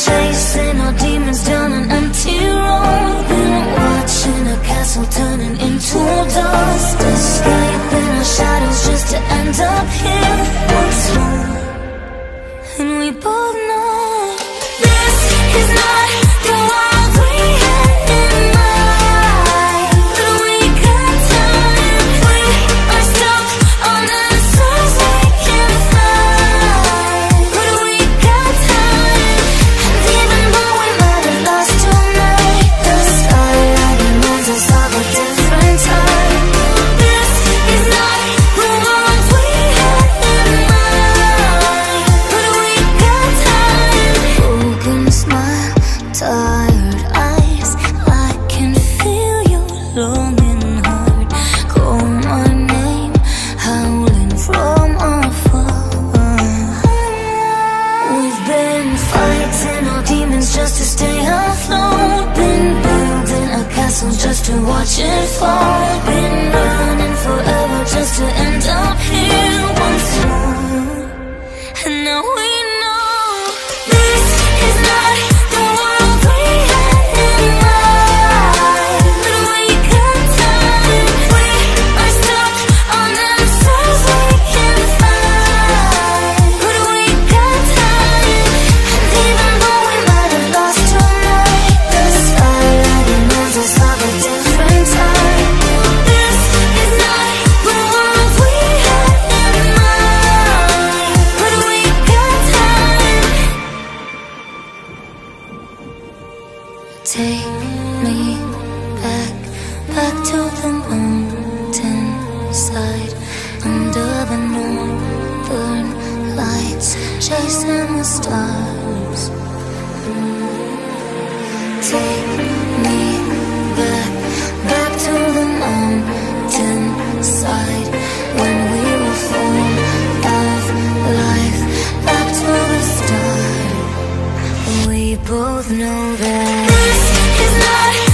chasing our demons down an empty road. Been watching a castle turning into dust, escaping our shadows just to end up here once more. And we both know this is not the world we had in mind. But we got time, we are stuck on answers we can't find. But we got time, and even though we might have lost tonight, the skyline reminds us of a different time. This is not the world we had in mind. But we got time. Broken smile, tired eyes, I can feel your longing heart. Call my name, howling from afar. We've been fighting our demons just to stay afloat. Been building a castle just to watch it fall. Been running forever just to end up here once more. And now we know this is not the world we had in mind. But we got time, we are stuck on answers we can't find. But we got time, and even though we might have lost tonight, the skyline reminds us of a different time. This is not the world we had in mind. But we got time. Take me back, back to the mountain side, under the northern lights, chasing the stars. Take me back, back to the mountain side, when we were full of life, back to the start. We both know that this is not